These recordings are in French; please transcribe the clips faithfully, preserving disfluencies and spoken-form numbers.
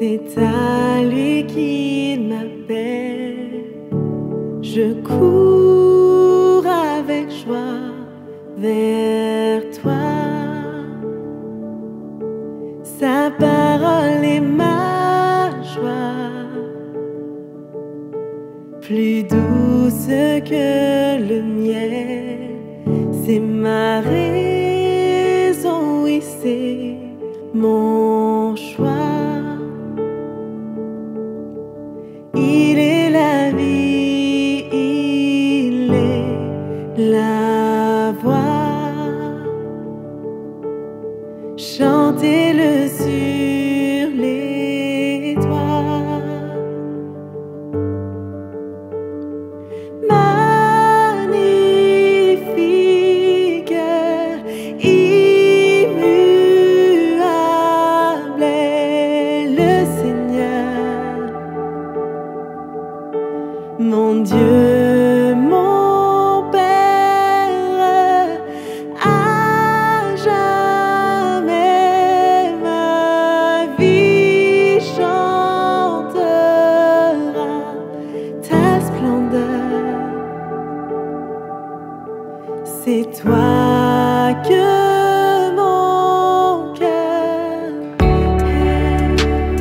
C'est à lui qu'il m'appelle. Je cours avec joie vers toi. Sa parole est ma joie, plus douce que le miel. C'est ma raison, oui, c'est mon choix. Il est la vie, il est la voix. Chantez-le sur les toits. Magnifique, immuable est le Seigneur. Mon Dieu, mon Père, à jamais ma vie chantera ta splendeur. C'est toi que mon cœur aime.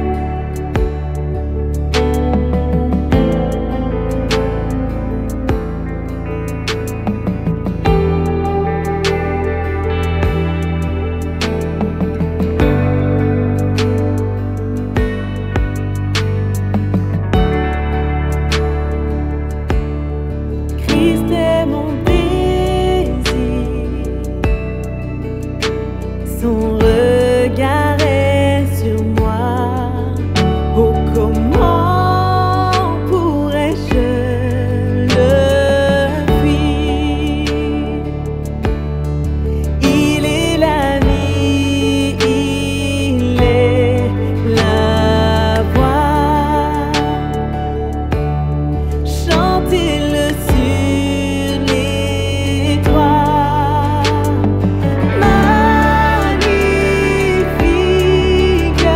Christ est mon désir, son regard est sur moi. Oh, comment pourrais-je le fuir? Il est la vie, il est la voix. Chantez-le sur les toits. Magnifique,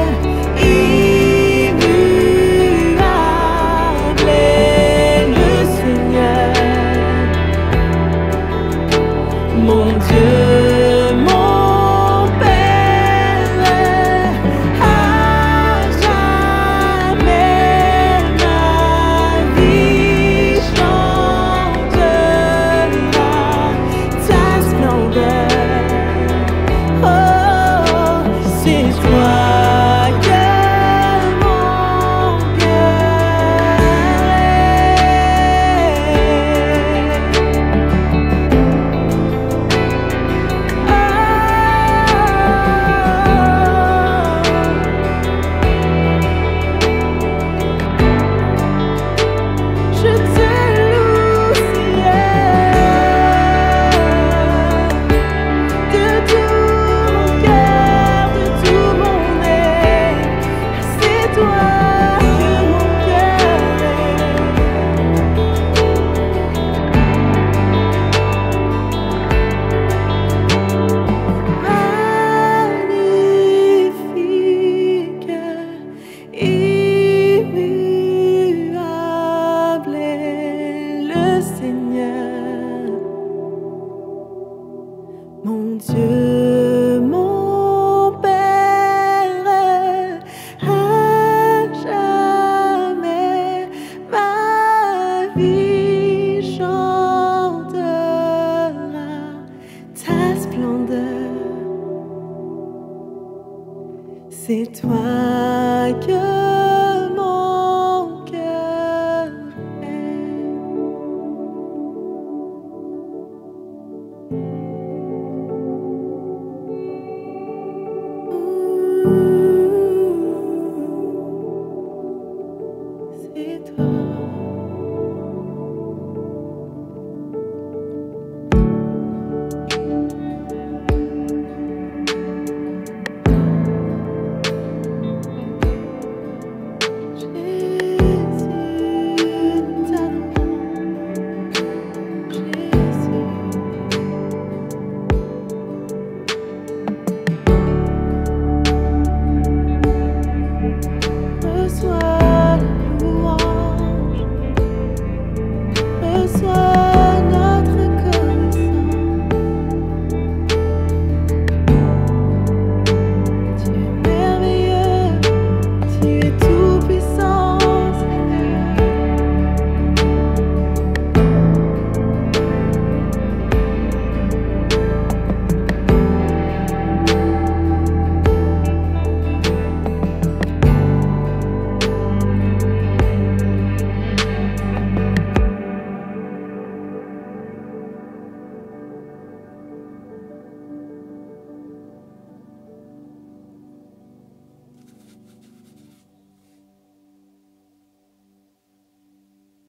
immuable est le Seigneur. Mon Dieu, mon Père, à jamais ma vie chantera ta splendeur. Oh, c'est toi que mon cœur Je te loue, Seigneur, de tout mon cœur, de tout mon être. C'est toi que mon cœur magnifique, immuable est le Seigneur. Mon Dieu, mon Père, à jamais ma vie chantera ta splendeur. C'est toi que